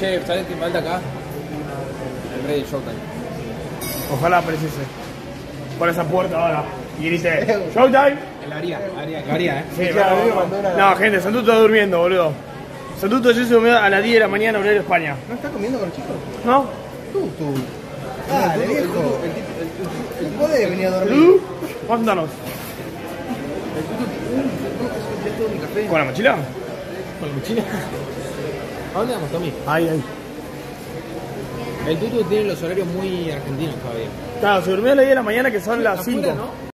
Che, ¿sabes qué falta acá? El rey de Showtime. Ojalá apareciese por esa puerta ahora y grite Showtime. El Aria, Sí, no, gente, Santuto está durmiendo, boludo. Santuto se durmió a las 10 de la mañana, horario España. ¿No está comiendo con los chicos? ¿No? Tú. Dale, viejo. El tipo debe venir a dormir. Cuéntanos. Mi café. ¿Con la mochila? ¿Con la mochila? ¿A dónde vamos, Tommy? Ahí. El Tutu tiene los horarios muy argentinos todavía. Claro, se durmió a las 10 de la mañana que son las Afuera, 5. ¿no?